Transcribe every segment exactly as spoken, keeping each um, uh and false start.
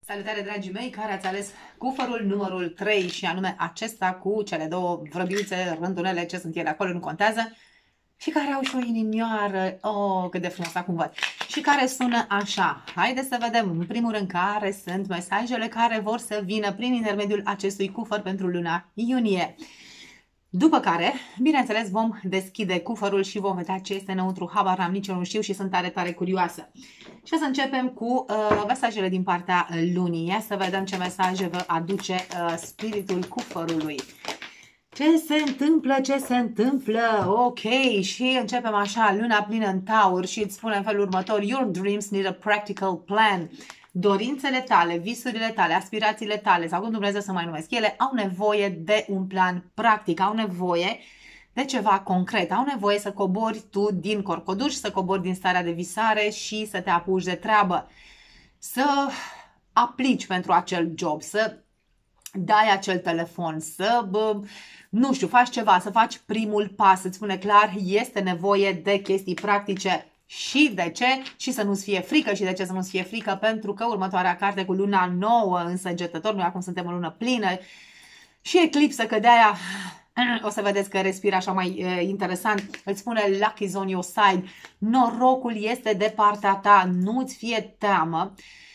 Salutare, dragii mei, care ați ales cufărul numărul trei și anume acesta cu cele două vrăbiuțe, rândunele, ce sunt ele acolo, nu contează, și care au și o inimioară, oh, cât de frumos acum văd, și care sună așa. Haideți să vedem, în primul rând, care sunt mesajele care vor să vină prin intermediul acestui cufăr pentru luna iunie. După care, bineînțeles, vom deschide cufărul și vom vedea ce este înăuntru. Habar n-am, nici eu nu știu și sunt tare, tare curioasă. Și o să începem cu uh, mesajele din partea lunii. Ia să vedem ce mesaje vă aduce uh, spiritul cufărului. Ce se întâmplă, ce se întâmplă? Ok, și începem așa, luna plină în taur și îți spune în felul următor: Your dreams need a practical plan. Dorințele tale, visurile tale, aspirațiile tale, sau cum Dumnezeu să mai numesc ele, au nevoie de un plan practic, au nevoie de ceva concret, au nevoie să cobori tu din corcoduș, să cobori din starea de visare și să te apuci de treabă. Să aplici pentru acel job, să dai acel telefon, să, bă, nu știu, faci ceva, să faci primul pas, îți spune clar, este nevoie de chestii practice. Și de ce? Și să nu-ți fie frică. Și de ce să nu-ți fie frică? Pentru că următoarea carte cu luna nouă în Săgetător, noi acum suntem în lună plină și eclipsă, că de-aia o să vedeți că respiră așa mai e, interesant. Îți spune luck is on your side. Norocul este de partea ta. Nu-ți fie teamă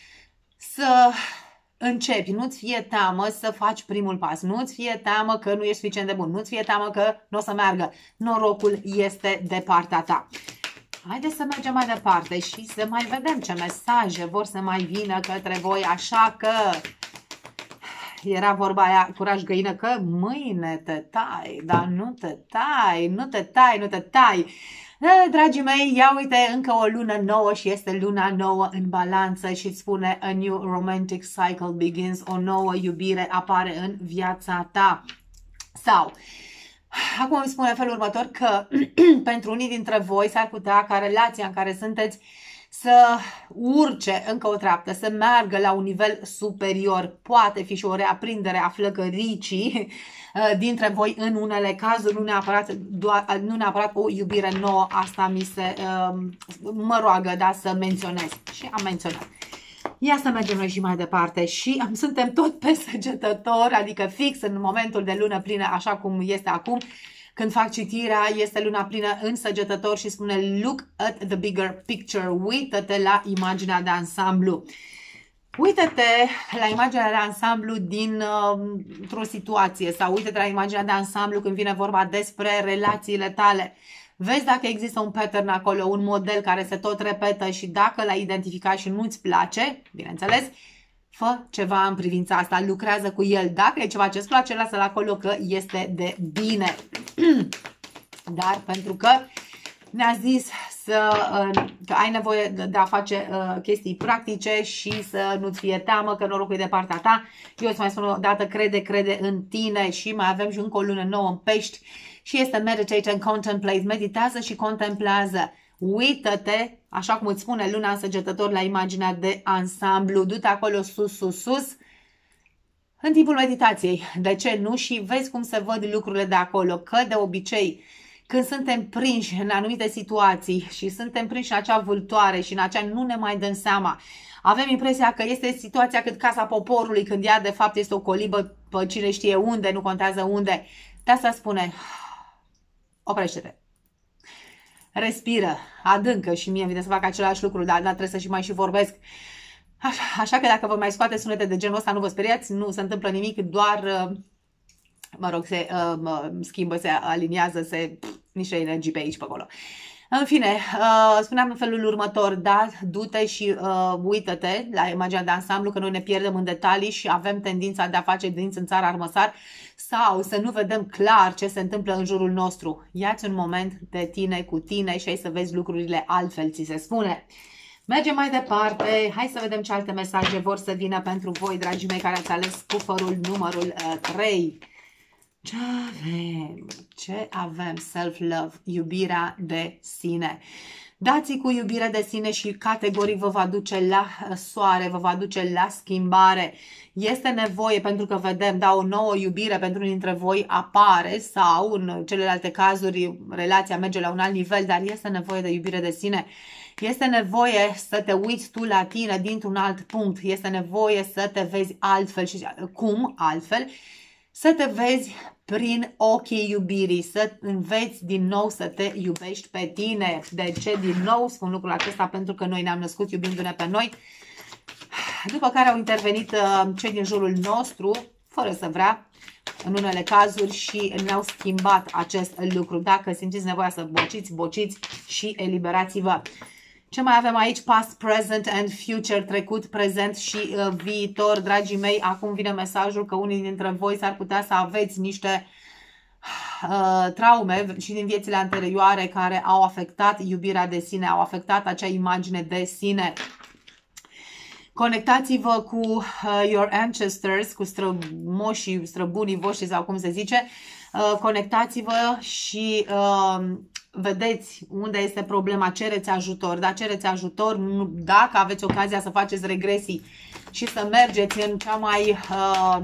să începi, nu-ți fie teamă să faci primul pas, nu-ți fie teamă că nu ești suficient de bun, nu-ți fie teamă că nu o să meargă. Norocul este de partea ta. Haideți să mergem mai departe și să mai vedem ce mesaje vor să mai vină către voi, așa că era vorba aia, curaj găină, că mâine te tai, dar nu te tai, nu te tai, nu te tai. Dragii mei, ia uite, încă o lună nouă și este luna nouă în Balanță și îți spune a new romantic cycle begins, o nouă iubire apare în viața ta. Sau acum îmi spune în felul următor că pentru unii dintre voi s-ar putea ca relația în care sunteți să urce încă o treaptă, să meargă la un nivel superior. Poate fi și o reaprindere a flăcăricii dintre voi în unele cazuri, nu neapărat, doar, nu neapărat o iubire nouă. Asta mi se mă roagă, da, să menționez și am menționat. Ia să mergem noi și mai departe și suntem tot pe Săgetător, adică fix în momentul de lună plină, așa cum este acum. Când fac citirea, este luna plină în Săgetător și spune look at the bigger picture, uită-te la imaginea de ansamblu. Uită-te la imaginea de ansamblu dintr-o uh, situație sau uită-te la imaginea de ansamblu când vine vorba despre relațiile tale. Vezi dacă există un pattern acolo, un model care se tot repetă și dacă l-ai identificat și nu-ți place, bineînțeles, fă ceva în privința asta, lucrează cu el. Dacă e ceva ce-ți place, lasă-l acolo că este de bine. Dar pentru că ne-a zis să, că ai nevoie de a face uh, chestii practice și să nu-ți fie teamă că norocul e de partea ta. Eu îți mai spun o dată, crede, crede în tine și mai avem și încă o lună nouă în Pești și este meditate and contemplate, meditează și contemplează. Uită-te, așa cum îți spune luna în Săgetător, la imaginea de ansamblu, du-te acolo sus, sus, sus, în timpul meditației. De ce nu? Și vezi cum se văd lucrurile de acolo, că de obicei când suntem prinși în anumite situații și suntem prinși în acea vâltoare și în acea nu ne mai dăm seama, avem impresia că este situația cât Casa Poporului, când ea de fapt este o colibă pe cine știe unde, nu contează unde. De asta spune, oprește-te, respiră, adâncă, și mie îmi vine să fac același lucru, dar, dar trebuie să și mai și vorbesc. Așa, așa că dacă vă mai scoate sunete de genul ăsta, nu vă speriați, nu se întâmplă nimic, doar, mă rog, se uh, schimbă, se aliniază, se pff, niște energii pe aici, pe acolo. În fine, uh, spuneam în felul următor, da, du-te și uh, uită-te la imaginea de ansamblu, că noi ne pierdem în detalii și avem tendința de a face dinți în țara armăsar sau să nu vedem clar ce se întâmplă în jurul nostru. Ia-ți un moment de tine cu tine și ai să vezi lucrurile altfel, ți se spune. Mergem mai departe, hai să vedem ce alte mesaje vor să vină pentru voi, dragii mei, care ați ales cufărul numărul uh, trei. Ce avem? Ce avem? Self-love, iubirea de sine. Dați-i cu iubire de sine și categoric vă va duce la soare, vă va duce la schimbare. Este nevoie, pentru că vedem, da, o nouă iubire pentru unii dintre voi apare sau în celelalte cazuri relația merge la un alt nivel, dar este nevoie de iubire de sine. Este nevoie să te uiți tu la tine dintr-un alt punct. Este nevoie să te vezi altfel. Și cum altfel? Să te vezi prin ochii iubirii, să înveți din nou să te iubești pe tine. De ce din nou spun lucrul acesta? Pentru că noi ne-am născut iubindu-ne pe noi. După care au intervenit uh, cei din jurul nostru, fără să vrea, în unele cazuri, și ne-au schimbat acest lucru. Dacă simțiți nevoia să bociți, bociți și eliberați-vă. Ce mai avem aici? Past, present and future, trecut, prezent și uh, viitor. Dragii mei, acum vine mesajul că unii dintre voi s-ar putea să aveți niște uh, traume și din viețile anterioare care au afectat iubirea de sine, au afectat acea imagine de sine. Conectați-vă cu uh, your ancestors, cu strămoșii, străbunii voștri sau cum se zice. Uh, conectați-vă și uh, vedeți unde este problema, cereți ajutor, da, cereți ajutor dacă aveți ocazia să faceți regresii și să mergeți în cea mai... Uh,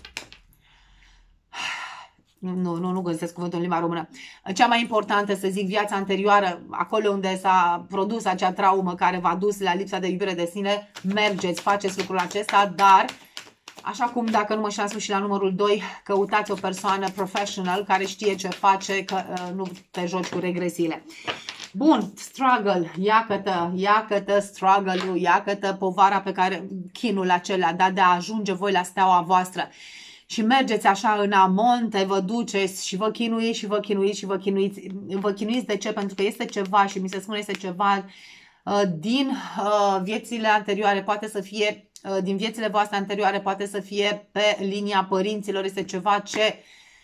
nu, nu, nu găsesc cuvântul în limba română. Cea mai importantă, să zic, viața anterioară, acolo unde s-a produs acea traumă care v-a dus la lipsa de iubire de sine, mergeți, faceți lucrul acesta, dar... Așa cum dacă nu mă șansu și la numărul doi, căutați o persoană professional care știe ce face, că uh, nu te joci cu regresiile. Bun, struggle, iacă-tă, iacă-tă struggle-ul, iacă-tă povara pe care, chinul acela, da, de a ajunge voi la steaua voastră. Și mergeți așa în amonte, vă duceți și vă chinuiți și vă chinuiți și vă chinuiți. Vă chinuiți de ce? Pentru că este ceva și mi se spune este ceva uh, din uh, viețile anterioare, poate să fie... din viețile voastre anterioare, poate să fie pe linia părinților, este ceva ce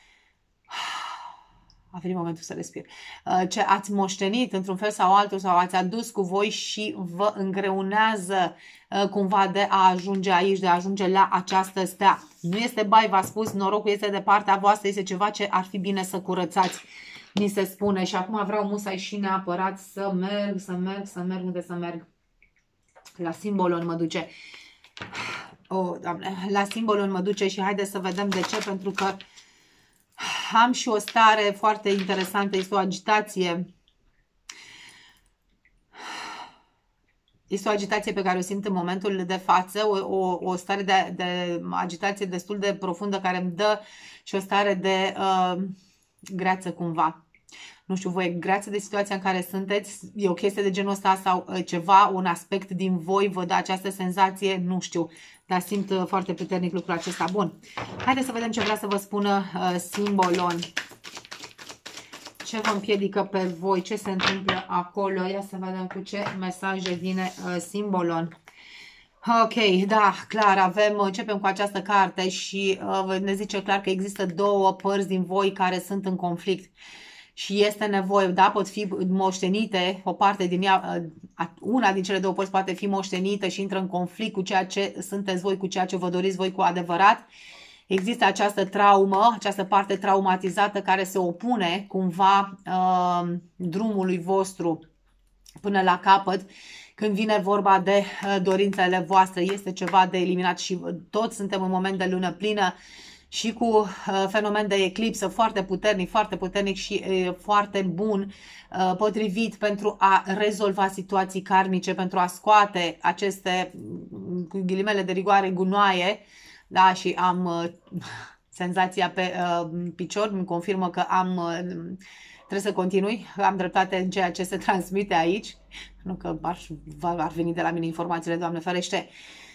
a venit momentul să respir, ce ați moștenit într-un fel sau altul sau ați adus cu voi și vă îngreunează cumva de a ajunge aici, de a ajunge la această stea. Nu este bai, v-a spus, norocul este de partea voastră, este ceva ce ar fi bine să curățați, ni se spune. Și acum vreau musai și neapărat să merg, să merg, să merg, unde să merg? La simbolul mă duce. Oh, Doamne, la simbolul mă duce și haideți să vedem de ce, pentru că am și o stare foarte interesantă, este o agitație. Este o agitație pe care o simt în momentul de față, o, o, o stare de, de agitație destul de profundă care îmi dă și o stare de uh, greață cumva. Nu știu, voi greață de situația în care sunteți, e o chestie de genul ăsta sau ceva, un aspect din voi vă dă această senzație, nu știu, dar simt foarte puternic lucrul acesta. Bun, haideți să vedem ce vrea să vă spună uh, simbolon. Ce vă împiedică pe voi, ce se întâmplă acolo, ia să vedem cu ce mesaje vine uh, simbolon. Ok, da, clar, avem, începem cu această carte și uh, ne zice clar că există două părți din voi care sunt în conflict. Și este nevoie, da, pot fi moștenite, o parte din ea, una din cele două părți poate fi moștenită și intră în conflict cu ceea ce sunteți voi, cu ceea ce vă doriți voi cu adevărat. Există această traumă, această parte traumatizată care se opune cumva uh, drumului vostru până la capăt. Când vine vorba de uh, dorințele voastre, este ceva de eliminat și toți suntem în moment de lună plină. Și cu uh, fenomen de eclipsă foarte puternic, foarte puternic și uh, foarte bun, uh, potrivit pentru a rezolva situații karmice, pentru a scoate aceste, cu ghilimele de rigoare, gunoaie, da, și am uh, senzația pe uh, picior, îmi confirmă că am, uh, trebuie să continui, am dreptate în ceea ce se transmite aici, nu că ar, ar veni de la mine informațiile, Doamne ferește.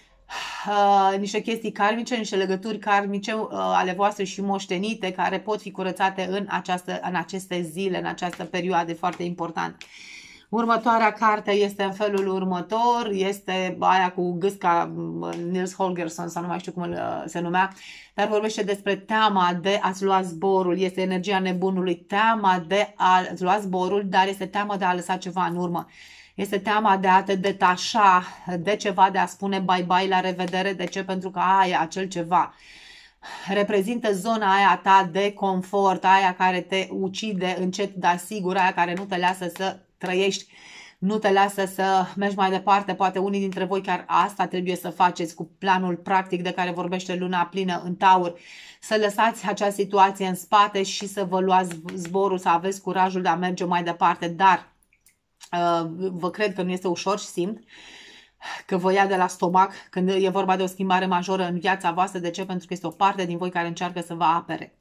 Uh, niște chestii karmice, niște legături karmice uh, ale voastre și moștenite care pot fi curățate în, această, în aceste zile, în această perioadă foarte important. Următoarea carte este în felul următor, este aia cu gâsca Nils Holgersson sau nu mai știu cum uh, se numea, dar vorbește despre teama de a-ți lua zborul, este energia nebunului, teama de a-ți lua zborul, dar este teama de a lăsa ceva în urmă. Este teama de a te detașa de ceva, de a spune bye-bye, la revedere. De ce? Pentru că aia, acel ceva, reprezintă zona aia ta de confort, aia care te ucide încet, dar sigur, aia care nu te lasă să trăiești, nu te lasă să mergi mai departe. Poate unii dintre voi chiar asta trebuie să faceți cu planul practic de care vorbește luna plină în Taur. Să lăsați acea situație în spate și să vă luați zborul, să aveți curajul de a merge mai departe, dar Vă cred că nu este ușor și simt că vă ia de la stomac când e vorba de o schimbare majoră în viața voastră. De ce? Pentru că este o parte din voi care încearcă să vă apere.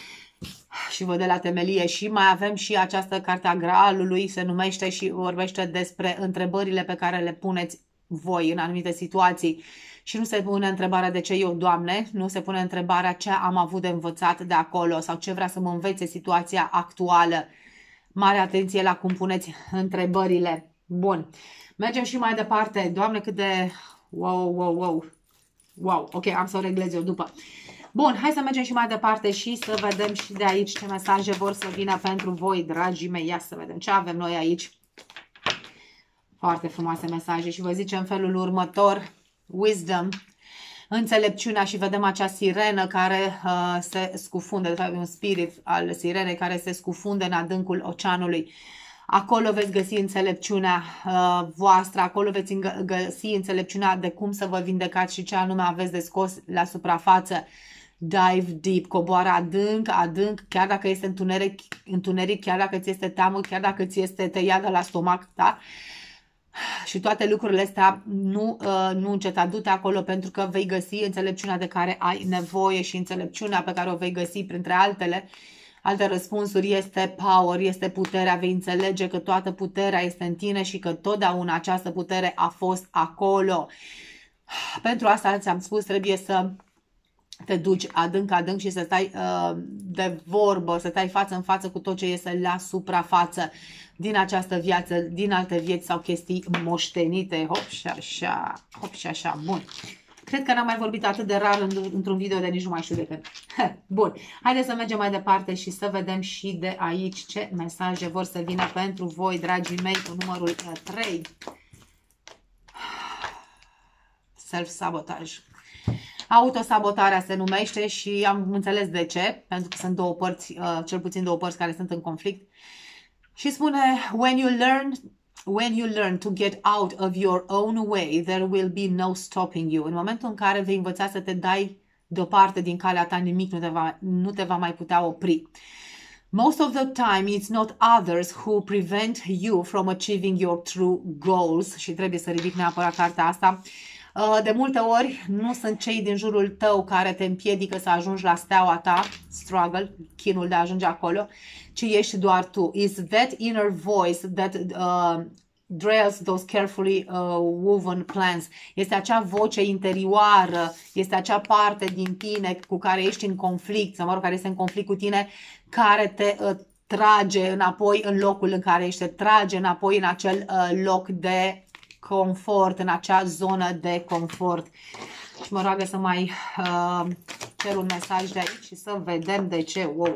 Și vă de la temelie. Și mai avem și această carte a Graalului, se numește și vorbește despre întrebările pe care le puneți voi în anumite situații. Și nu se pune întrebarea de ce eu, Doamne, nu se pune întrebarea ce am avut de învățat de acolo sau ce vrea să mă învețe situația actuală. Mare atenție la cum puneți întrebările. Bun. Mergem și mai departe. Doamne, cât de... Wow, wow, wow. Wow. Ok, am să o reglez eu după. Bun, hai să mergem și mai departe și să vedem și de aici ce mesaje vor să vină pentru voi, dragii mei. Ia să vedem ce avem noi aici. Foarte frumoase mesaje și vă zice în felul următor. Wisdom. Înțelepciunea și vedem acea sirenă care uh, se scufundă, de fapt un spirit al sirenei care se scufundă în adâncul oceanului. Acolo veți găsi înțelepciunea uh, voastră, acolo veți găsi înțelepciunea de cum să vă vindecați și ce anume aveți de scos la suprafață. Dive deep, coboară adânc, adânc, chiar dacă este întuneric, întuneric, chiar dacă ți este teamă, chiar dacă ți este tăiat de la stomac, da? Și toate lucrurile astea nu, uh, nu înceta, du-te acolo pentru că vei găsi înțelepciunea de care ai nevoie și înțelepciunea pe care o vei găsi printre altele. Alte răspunsuri este power, este puterea, vei înțelege că toată puterea este în tine și că totdeauna această putere a fost acolo. Pentru asta ți-am spus, trebuie să te duci adânc, adânc și să stai uh, de vorbă, să stai față în față cu tot ce este la suprafață din această viață, din alte vieți sau chestii moștenite. Hop și așa, hop și așa. Bun. Cred că n-am mai vorbit atât de rar într-un video de nici nu mai știu de când. Bun. Haideți să mergem mai departe și să vedem și de aici ce mesaje vor să vină pentru voi, dragii mei, cu numărul trei. Self-sabotaj. Autosabotarea se numește și am înțeles de ce, pentru că sunt două părți, cel puțin două părți care sunt în conflict. Și spune, when you learn, when you learn to get out of your own way, there will be no stopping you. În momentul în care vei învăța să te dai deoparte din calea ta, nimic nu te va, nu te va mai putea opri. Most of the time, it's not others who prevent you from achieving your true goals. Și trebuie să ridic neapărat cartea asta. De multe ori nu sunt cei din jurul tău care te împiedică să ajungi la steaua ta, struggle, chinul de a ajunge acolo, ci ești doar tu. It's that inner voice that uh, drills those carefully uh, woven plans. Este acea voce interioară, este acea parte din tine cu care ești în conflict, sau mă rog, care este în conflict cu tine, care te uh, trage înapoi în locul în care ești, te trage înapoi în acel uh, loc de confort, în acea zonă de confort. Și mă roagă să mai uh, cer un mesaj de aici și să vedem de ce. Wow!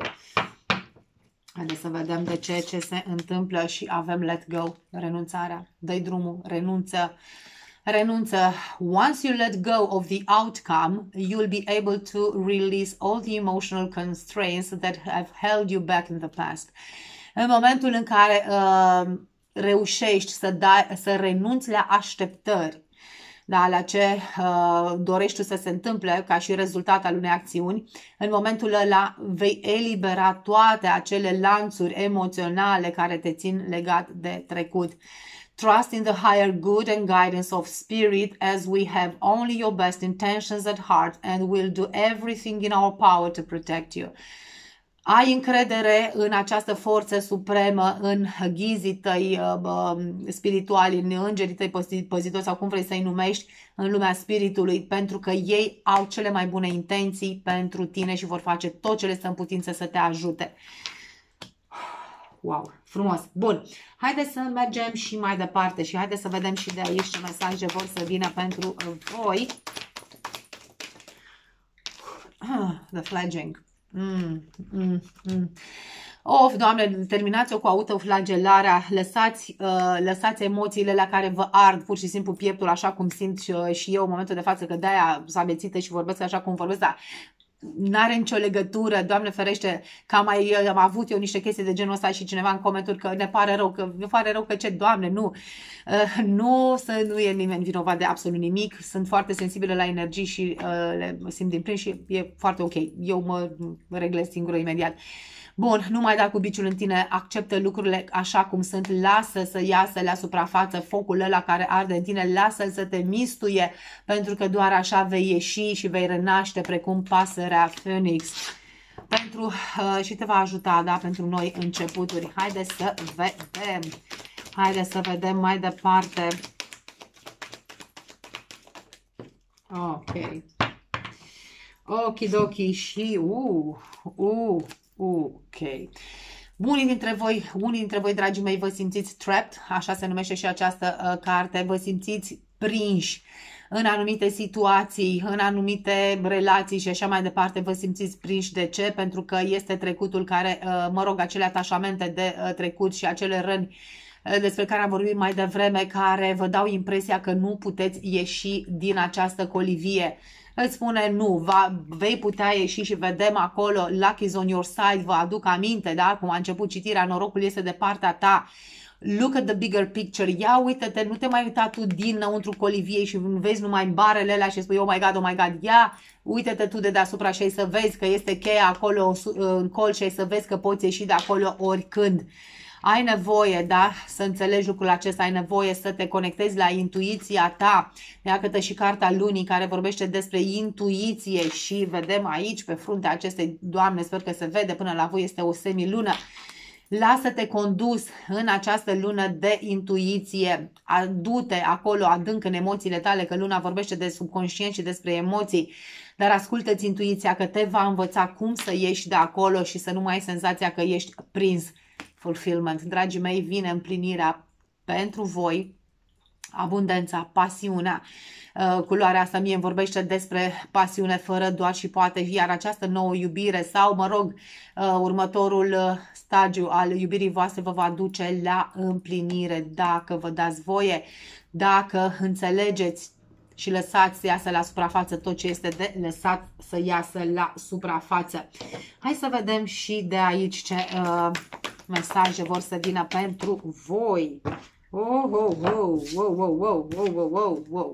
Haideți să vedem de ce, ce se întâmplă și avem let go, renunțarea. Dă-i drumul, renunță, renunță. Once you let go of the outcome, you'll be able to release all the emotional constraints that have held you back in the past. În momentul în care uh, reușești să, dai, să renunți la așteptări, da, la ce uh, dorești tu să se întâmple ca și rezultat al unei acțiuni, în momentul ăla vei elibera toate acele lanțuri emoționale care te țin legat de trecut. Trust in the higher good and guidance of spirit as we have only your best intentions at heart and will do everything in our power to protect you. Ai încredere în această forță supremă, în ghizii tăi uh, spirituali, în îngerii tăi pozitori sau cum vrei să-i numești, în lumea spiritului, pentru că ei au cele mai bune intenții pentru tine și vor face tot ce le stă în putință să te ajute. Wow, frumos! Bun, haideți să mergem și mai departe și haideți să vedem și de aici ce mesaje vor să vină pentru voi. The fledging. Mm, mm, mm. Of, Doamne, terminați-o cu autoflagelarea, lăsați, uh, lăsați emoțiile la care vă ard pur și simplu pieptul, așa cum simt și, uh, și eu în momentul de față, că de-aia s-a amețită și vorbesc așa cum vorbesc, dar n-are nicio legătură, Doamne ferește, că am, mai, am avut eu niște chestii de genul ăsta și cineva în comentarii că ne pare rău, că ne pare rău că ce, Doamne, nu, uh, nu, să, nu e nimeni vinovat de absolut nimic, sunt foarte sensibilă la energii și uh, le simt din plin și e foarte ok, eu mă reglez singură imediat. Bun, nu mai da cu biciul în tine, acceptă lucrurile așa cum sunt, lasă să iasă la suprafață focul ăla care arde în tine, lasă-l să te mistuie, pentru că doar așa vei ieși și vei renaște precum pasărea Phoenix. Pentru, uh, și te va ajuta, da, pentru noi începuturi. Haideți să vedem. Haideți să vedem mai departe. Ok. Okidoki și uh, uh, ok. Unii dintre voi, unii dintre voi, dragii mei, vă simțiți trapped, așa se numește și această uh, carte, vă simțiți prinși în anumite situații, în anumite relații și așa mai departe, vă simțiți prinși. De ce? Pentru că este trecutul care, uh, mă rog, acele atașamente de uh, trecut și acele răni uh, despre care am vorbit mai devreme, care vă dau impresia că nu puteți ieși din această colivie. Îți spune nu, va, vei putea ieși și vedem acolo, luck is on your side, vă aduc aminte, da? Cum a început citirea, norocul este de partea ta. Look at the bigger picture. Ia uite-te, nu te mai uita tu dinăuntru coliviei și vezi numai barele alea și spui oh my god, oh my god. Ia uite-te tu de deasupra și ai să vezi că este cheia acolo în colț și ai să vezi că poți ieși de acolo oricând. Ai nevoie, da, să înțelegi lucrul acesta, ai nevoie să te conectezi la intuiția ta. Iată și cartea lunii care vorbește despre intuiție și vedem aici pe fruntea acestei, Doamne, sper că se vede până la voi, este o semilună. Lasă-te condus în această lună de intuiție, adu-te acolo adânc în emoțiile tale, că luna vorbește de subconștient și despre emoții, dar ascultă-ți intuiția că te va învăța cum să ieși de acolo și să nu mai ai senzația că ești prins. Fulfillment. Dragii mei, vine împlinirea pentru voi, abundența, pasiunea. Uh, culoarea asta mie îmi vorbește despre pasiune fără doar și poate, iar această nouă iubire sau, mă rog, uh, următorul uh, stagiu al iubirii voastre vă va duce la împlinire dacă vă dați voie, dacă înțelegeți și lăsați să iasă la suprafață tot ce este de lăsat să iasă la suprafață. Hai să vedem și de aici ce uh, mesaje vor să vină pentru voi. Oh, oh, oh, oh, oh, oh, oh, oh, oh, oh.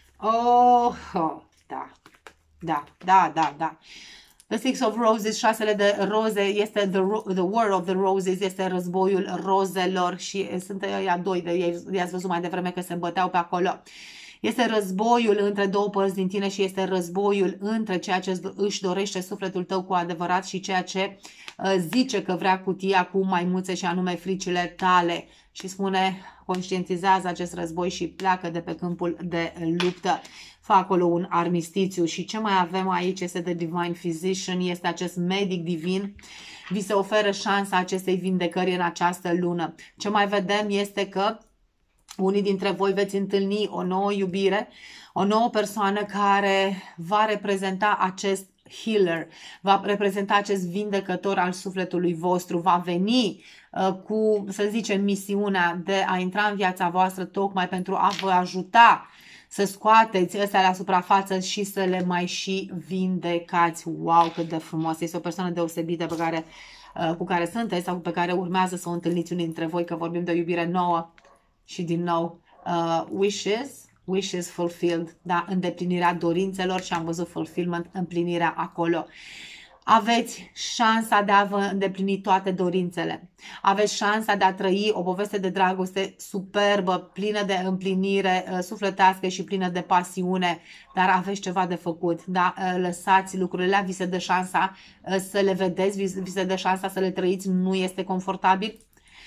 Oh, oh, da, da, da, da, da. The Six of Roses, șasele de roze, este the, the War of the Roses, este războiul rozelor și sunt ăia doi, de, i-ați văzut mai devreme că se băteau pe acolo. Este războiul între două părți din tine și este războiul între ceea ce își dorește sufletul tău cu adevărat și ceea ce uh, zice că vrea cutia cu maimuțe și anume fricile tale. Și spune, conștientizează acest război și pleacă de pe câmpul de luptă. Fă acolo un armistițiu. Și ce mai avem aici este The Divine Physician, este acest medic divin. Vi se oferă șansa acestei vindecări în această lună. Ce mai vedem este că unii dintre voi veți întâlni o nouă iubire, o nouă persoană care va reprezenta acest healer, va reprezenta acest vindecător al sufletului vostru, va veni uh, cu, să zicem, misiunea de a intra în viața voastră tocmai pentru a vă ajuta să scoateți ăstea la suprafață și să le mai și vindecați. Wow, cât de frumos! Este o persoană deosebită pe care, uh, cu care sunteți sau pe care urmează să o întâlniți unii dintre voi, că vorbim de o iubire nouă. Și din nou, uh, wishes, wishes fulfilled, da, îndeplinirea dorințelor și am văzut fulfillment, împlinirea acolo. Aveți șansa de a vă îndeplini toate dorințele. Aveți șansa de a trăi o poveste de dragoste superbă, plină de împlinire uh, sufletească și plină de pasiune, dar aveți ceva de făcut, da? Uh, lăsați lucrurile, vi se dă șansa uh, să le vedeți, vi, vi se dă șansa să le trăiți, nu este confortabil.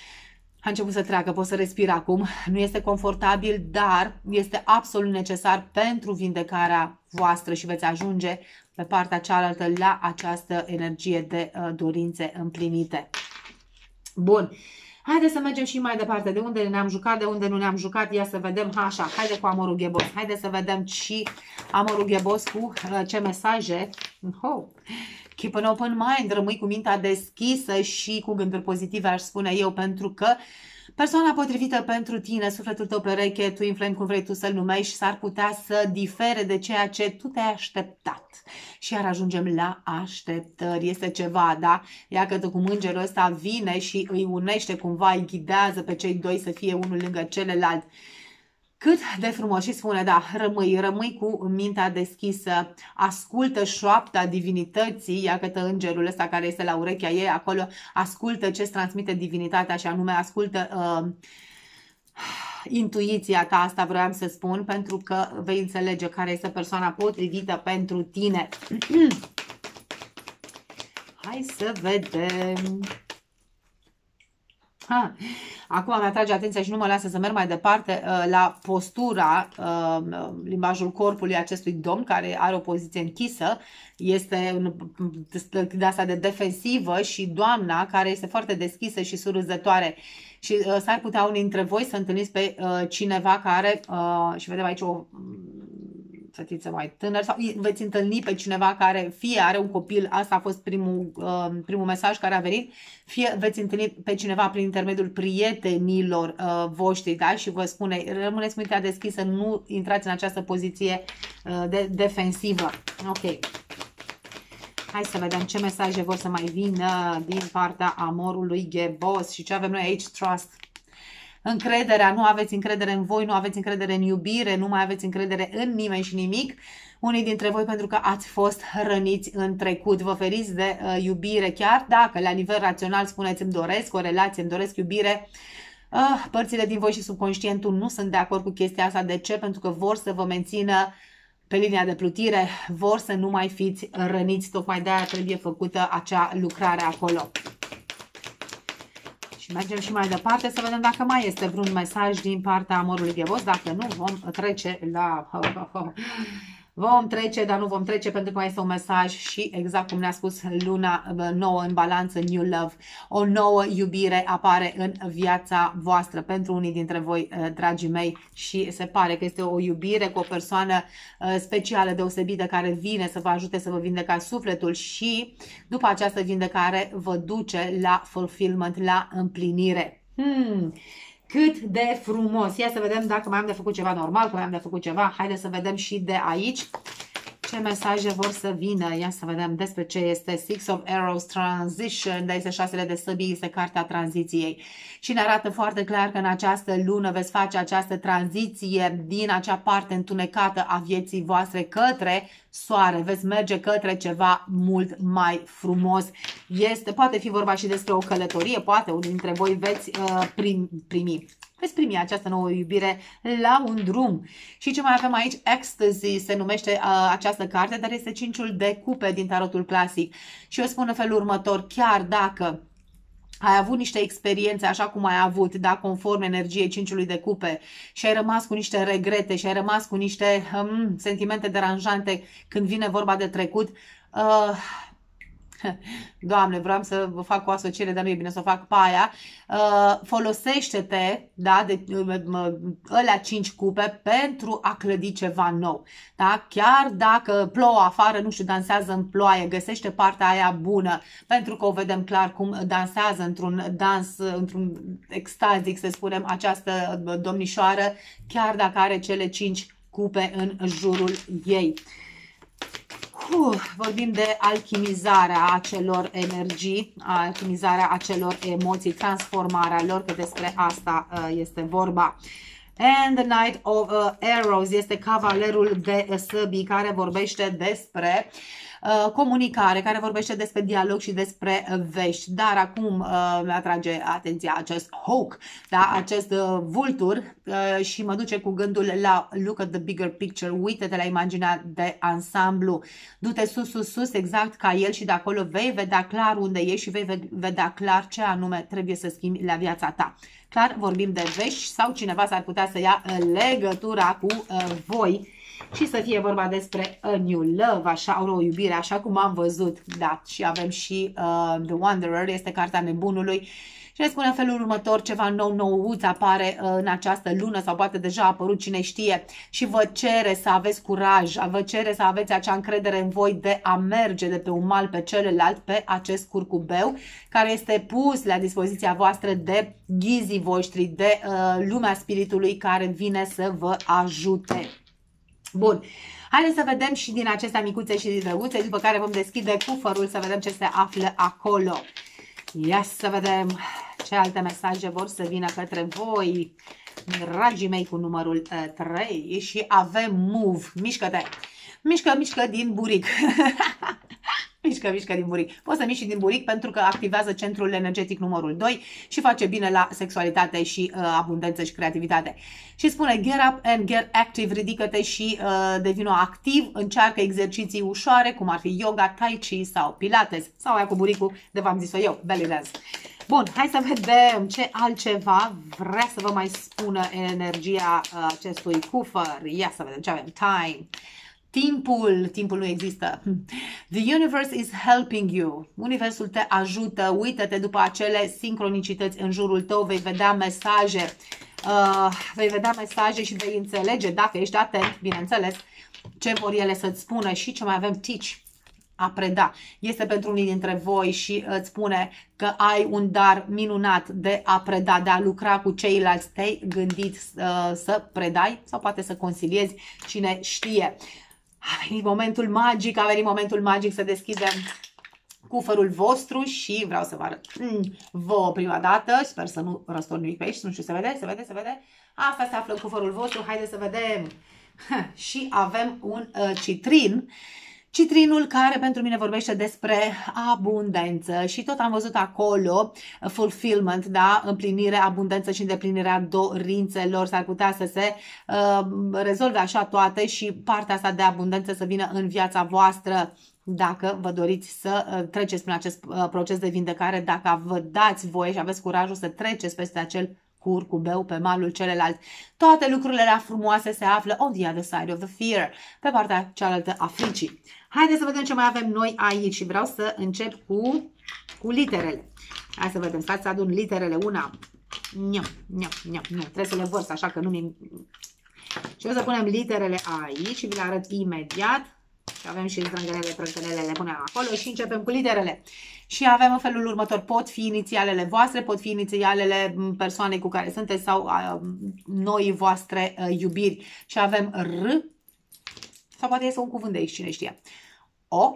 A început să treacă, pot să respir acum, nu este confortabil, dar este absolut necesar pentru vindecarea voastră și veți ajunge pe partea cealaltă la această energie de uh, dorințe împlinite. Bun, haideți să mergem și mai departe, de unde ne-am jucat, de unde nu ne-am jucat, ia să vedem, ha, așa, haide cu amorul ghebos, haideți să vedem și amorul ghebos cu uh, ce mesaje. Oh. Keep an open mind, rămâi cu mintea deschisă și cu gânduri pozitive, aș spune eu, pentru că persoana potrivită pentru tine, sufletul tău pereche, tu influent cum vrei tu să-l numești, s-ar putea să difere de ceea ce tu te-ai așteptat. Și iar ajungem la așteptări. Este ceva, da? Iată cum îngerul ăsta vine și îi unește cumva, îi ghidează pe cei doi să fie unul lângă celălalt. Cât de frumos și spune, da, rămâi, rămâi cu mintea deschisă, ascultă șoapta divinității, ia cătă îngerul ăsta care este la urechea ei, acolo ascultă ce-ți transmite divinitatea și anume ascultă uh, intuiția ta, asta vreau să spun, pentru că vei înțelege care este persoana potrivită pentru tine. Hai să vedem. Ha. Acum mi atrage atenția și nu mă lasă să merg mai departe uh, la postura, uh, limbajul corpului acestui domn care are o poziție închisă, este de asta de defensivă și doamna care este foarte deschisă și surâzătoare. Și uh, s-ar putea unii dintre voi să întâlniți pe uh, cineva care, uh, și vedem aici o fetiță mai tânără, sau veți întâlni pe cineva care fie are un copil, asta a fost primul, uh, primul mesaj care a venit, fie veți întâlni pe cineva prin intermediul prietenilor uh, voștri, da? Și vă spune, rămâneți mintea deschisă, nu intrați în această poziție uh, de defensivă. Ok. Hai să vedem ce mesaje vor să mai vină din partea amorului Ghebos și ce avem noi aici, trust. Încrederea, nu aveți încredere în voi, nu aveți încredere în iubire, nu mai aveți încredere în nimeni și nimic. Unii dintre voi pentru că ați fost răniți în trecut, vă feriți de uh, iubire, chiar dacă la nivel rațional spuneți îmi doresc o relație, îmi doresc iubire, uh, părțile din voi și subconștientul nu sunt de acord cu chestia asta. De ce? Pentru că vor să vă mențină pe linia de plutire, vor să nu mai fiți răniți, tocmai de aia trebuie făcută acea lucrare acolo. Și mergem și mai departe să vedem dacă mai este vreun mesaj din partea amorului Ghebos, dacă nu vom trece la... Vom trece, dar nu vom trece pentru că mai este un mesaj și exact cum ne-a spus luna nouă în balanță, New Love, o nouă iubire apare în viața voastră pentru unii dintre voi, dragii mei, și se pare că este o iubire cu o persoană specială, deosebită, care vine să vă ajute să vă vindecați sufletul și după această vindecare vă duce la fulfillment, la împlinire. Hmm... Cât de frumos! Ia să vedem dacă mai am de făcut ceva normal, că mai am de făcut ceva. Haideți să vedem și de aici ce mesaje vor să vină. Ia să vedem despre ce este Six of Arrows Transition, de este șasele de săbii, este cartea tranziției. Și ne arată foarte clar că în această lună veți face această tranziție din acea parte întunecată a vieții voastre către soare. Veți merge către ceva mult mai frumos. Este, poate fi vorba și despre o călătorie, poate unul dintre voi veți uh, primi, primi. Veți primi această nouă iubire la un drum. Și ce mai avem aici? Ecstasy se numește uh, această carte, dar este cinciul de cupe din tarotul clasic. Și eu spun în felul următor, chiar dacă ai avut niște experiențe așa cum ai avut, da, conform energiei cinciului de cupe și ai rămas cu niște regrete și ai rămas cu niște um, sentimente deranjante când vine vorba de trecut, uh, Doamne, vreau să vă fac o asociere, dar nu e bine să o fac pe aia. Uh, folosește-te, da, de uh, ălea cinci cupe pentru a clădi ceva nou. Da? Chiar dacă plouă afară, nu știu, dansează în ploaie, găsește partea aia bună, pentru că o vedem clar cum dansează într-un dans, într-un extazic, să spunem, această domnișoară, chiar dacă are cele cinci cupe în jurul ei. Uh, vorbim de alchimizarea acelor energii, alchimizarea acelor emoții, transformarea lor, că despre asta uh, este vorba. And the Knight of uh, Arrows este cavalerul de săbii care vorbește despre uh, comunicare, care vorbește despre dialog și despre uh, vești. Dar acum uh, mi atrage atenția acest hawk, da? Acest uh, vultur uh, și mă duce cu gândul la look at the bigger picture, uită-te la imaginea de ansamblu, du-te sus, sus, sus, exact ca el și de acolo vei vedea clar unde ești și vei vedea clar ce anume trebuie să schimbi la viața ta. Clar, vorbim de vești sau cineva s-ar putea să ia legătura cu uh, voi și să fie vorba despre a new love, așa, o iubire, așa cum am văzut. Da, și avem și uh, The Wanderer, este cartea nebunului. Și ne spune în felul următor, ceva nou, nouț apare uh, în această lună sau poate deja a apărut, cine știe, și vă cere să aveți curaj, vă cere să aveți acea încredere în voi de a merge de pe un mal pe celălalt, pe acest curcubeu care este pus la dispoziția voastră de ghizii voștri, de uh, lumea spiritului care vine să vă ajute. Bun. Haideți să vedem și din acestea micuțe și drăguțe, după care vom deschide cufărul să vedem ce se află acolo. Ia să vedem ce alte mesaje vor să vină către voi. dragii mei, cu numărul uh, trei și avem move, mișcă-te, mișcă, mișcă din buric. Mișcă, mișcă din buric. Poți să miști din buric pentru că activează centrul energetic numărul doi și face bine la sexualitate și uh, abundență și creativitate. Și spune get up and get active, ridică-te și uh, devină activ, încearcă exerciții ușoare, cum ar fi yoga, tai chi sau pilates, sau aia cu buricul de v-am zis-o eu, belly dance. Bun, hai să vedem ce altceva vrea să vă mai spună energia uh, acestui cufăr. Ia să vedem ce avem. Time. Timpul, timpul nu există. The universe is helping you. Universul te ajută. Uită-te după acele sincronicități în jurul tău. Vei vedea mesaje. Uh, vei vedea mesaje și vei înțelege, dacă ești atent, bineînțeles, ce vor ele să-ți spună. Și ce mai avem? Teach. A preda. Este pentru unii dintre voi și îți spune că ai un dar minunat de a preda, de a lucra cu ceilalți. Te-ai gândit uh, să predai sau poate să consiliezi, cine știe. A venit momentul magic, a venit momentul magic să deschidem cufărul vostru și vreau să vă arăt mm, vouă prima dată. Sper să nu răstorn nimic pe aici, nu știu, se vede, se vede, se vede. Asta se află în cufărul vostru, haideți să vedem. Și avem un uh, citrin. Citrinul care pentru mine vorbește despre abundență și tot am văzut acolo fulfillment, da? Împlinire, abundență și îndeplinirea dorințelor. S-ar putea să se uh, rezolve așa toate și partea asta de abundență să vină în viața voastră dacă vă doriți să uh, treceți prin acest uh, proces de vindecare, dacă vă dați voie și aveți curajul să treceți peste acel curcubeu pe malul celălalt. Toate lucrurile la frumoase se află on the other side of the fear, pe partea cealaltă a fricii. Haideți să vedem ce mai avem noi aici și vreau să încep cu, cu literele. Hai să vedem, stați să adun literele una. Nu, nu, nu, nu, trebuie să le vărs așa că nu mi... Și o să punem literele aici și vi le arăt imediat. Și avem și zdrângenele, trângenele, le punem acolo și începem cu literele. Și avem în felul următor, pot fi inițialele voastre, pot fi inițialele persoanei cu care sunteți sau uh, noi voastre uh, iubiri. Și avem R, sau poate este un cuvânt de aici, cine știe. O,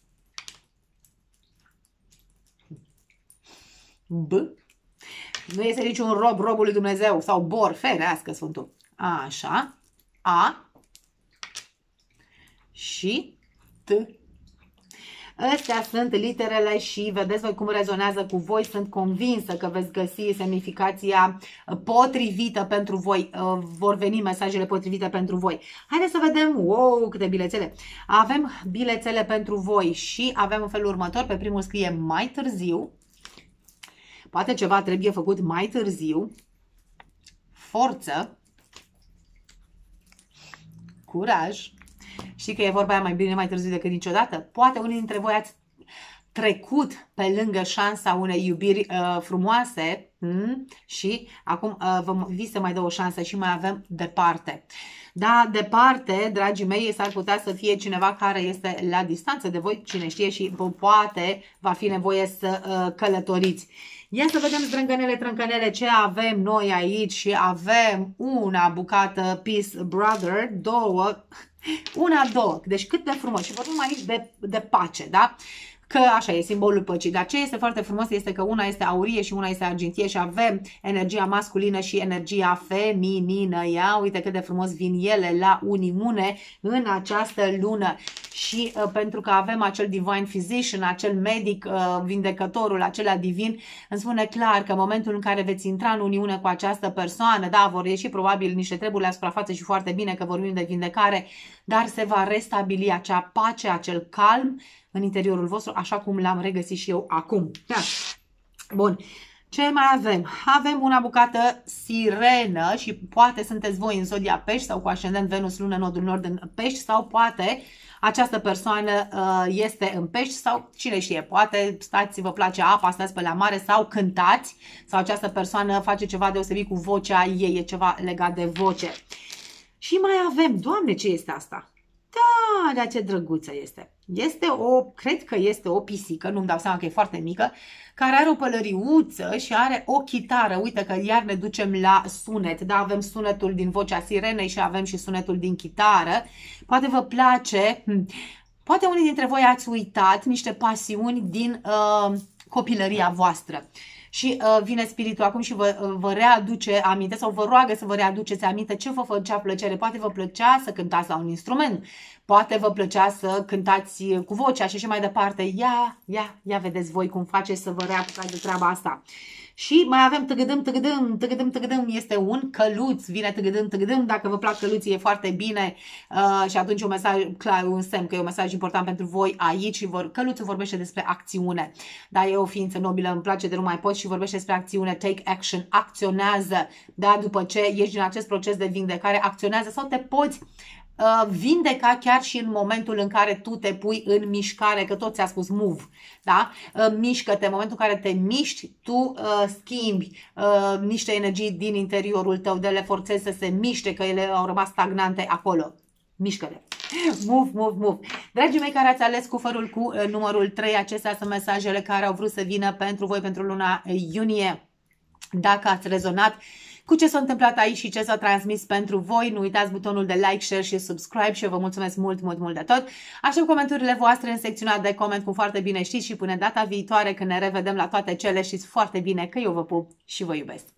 B, nu este niciun rob, robul lui Dumnezeu, sau bor, ferească Sfântul. Așa, A, și T. Astea sunt literele și vedeți voi cum rezonează cu voi. Sunt convinsă că veți găsi semnificația potrivită pentru voi. Vor veni mesajele potrivite pentru voi. Haideți să vedem. Wow, câte bilețele. Avem bilețele pentru voi și avem în felul următor. Pe primul scrie mai târziu. Poate ceva trebuie făcut mai târziu. Forță. Curaj. Știi că e vorba aia mai bine mai târziu decât niciodată? Poate unii dintre voi ați trecut pe lângă șansa unei iubiri uh, frumoase hmm? și acum uh, vă, vi se mai dă o șansă și mai avem departe. Da, departe, dragii mei, s-ar putea să fie cineva care este la distanță de voi, cine știe, și poate va fi nevoie să uh, călătoriți. Ia să vedem zdrângănele, trâncănele, ce avem noi aici și avem una bucată Peace Brother, două, una, două, deci cât de frumos și vorbim aici de, de pace, da? Că așa e simbolul păcii, dar ce este foarte frumos este că una este aurie și una este argintie și avem energia masculină și energia feminină. Ia uite cât de frumos vin ele la uniune în această lună. Și uh, pentru că avem acel divine physician, acel medic, uh, vindecătorul, acela divin, îmi spune clar că în momentul în care veți intra în uniune cu această persoană, da, vor ieși probabil niște treburi la suprafață și foarte bine că vorbim de vindecare, dar se va restabili acea pace, acel calm în interiorul vostru, așa cum l-am regăsit și eu acum. Da. Bun. Ce mai avem? Avem una bucată sirenă și poate sunteți voi în zodia pești sau cu ascendent Venus, lună, nodul nord în pești sau poate această persoană uh, este în pești sau cine știe, poate stați, vă place apa, stați pe la mare sau cântați sau această persoană face ceva deosebit cu vocea ei, e ceva legat de voce. Și mai avem, Doamne, ce este asta? Da, dar ce drăguță este. Este o, cred că este o pisică, nu-mi dau seama că e foarte mică, care are o pălăriuță și are o chitară. Uite că iar ne ducem la sunet, da, avem sunetul din vocea sirenei și avem și sunetul din chitară. Poate vă place, poate unii dintre voi ați uitat niște pasiuni din uh, copilăria voastră. Și uh, vine spiritul acum și vă, uh, vă readuce aminte sau vă roagă să vă readuceți aminte ce vă făcea plăcere. Poate vă plăcea să cântați la un instrument, poate vă plăcea să cântați cu vocea și așa mai departe. Ia, ia, ia vedeți voi cum faceți să vă reapucați de treaba asta. Și mai avem tăgădâm, tăgădâm, tăgădâm, tăgădâm, este un căluț, vine tăgădâm, tăgădâm, dacă vă plac căluții e foarte bine uh, și atunci un mesaj, clar, un semn că e un mesaj important pentru voi aici. Vor, căluțul vorbește despre acțiune, da, e o ființă nobilă, îmi place de nu mai pot și vorbește despre acțiune, take action, acționează, da, după ce ești din acest proces de vindecare, acționează sau te poți Uh, vindeca chiar și în momentul în care tu te pui în mișcare, că tot ți-a spus move, da? Uh, mișcă-te, în momentul în care te miști, tu uh, schimbi uh, niște energii din interiorul tău, de le forțezi să se miște, că ele au rămas stagnante acolo. Mișcă-le! Move, move, move! Dragii mei care ați ales cufărul cu uh, numărul trei, acestea sunt mesajele care au vrut să vină pentru voi pentru luna iunie. Dacă ați rezonat cu ce s-a întâmplat aici și ce s-a transmis pentru voi, nu uitați butonul de like, share și subscribe și eu vă mulțumesc mult, mult, mult de tot. Aștept comentariile voastre în secțiunea de coment, cum foarte bine știți, și până data viitoare când ne revedem la toate cele, știți foarte bine că eu vă pup și vă iubesc.